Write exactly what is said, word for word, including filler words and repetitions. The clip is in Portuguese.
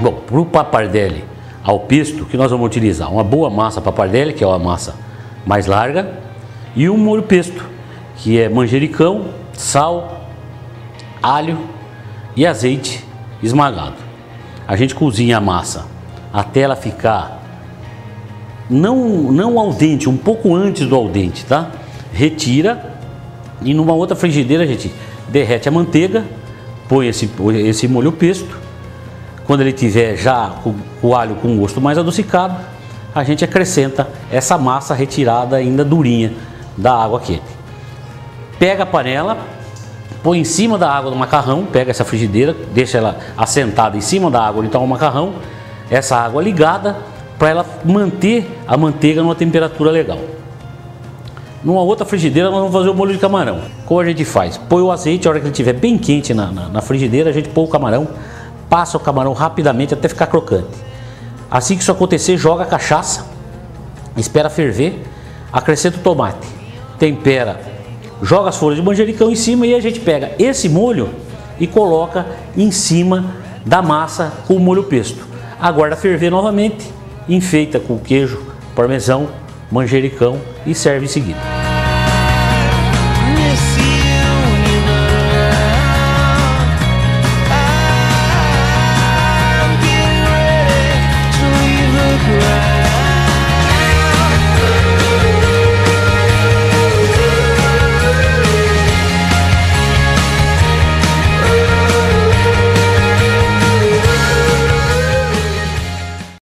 Bom, para o pappardelle ao pesto, que nós vamos utilizar uma boa massa pappardelle, que é uma massa mais larga, e um molho pesto, que é manjericão, sal, alho e azeite esmagado. A gente cozinha a massa até ela ficar não, não al dente, um pouco antes do al dente, tá? Retira e numa outra frigideira a gente derrete a manteiga, põe esse, esse molho pesto. Quando ele tiver já com o alho com gosto mais adocicado, a gente acrescenta essa massa retirada ainda durinha da água quente. Pega a panela, põe em cima da água do macarrão, pega essa frigideira, deixa ela assentada em cima da água onde está o macarrão, essa água ligada para ela manter a manteiga numa temperatura legal. Numa outra frigideira nós vamos fazer o molho de camarão. Como a gente faz? Põe o azeite, a hora que ele estiver bem quente na, na, na frigideira, a gente põe o camarão, passa o camarão rapidamente até ficar crocante. Assim que isso acontecer, joga a cachaça, espera ferver, acrescenta o tomate, tempera, joga as folhas de manjericão em cima e a gente pega esse molho e coloca em cima da massa com o molho pesto. Aguarda ferver novamente, enfeita com queijo, parmesão, manjericão e serve em seguida.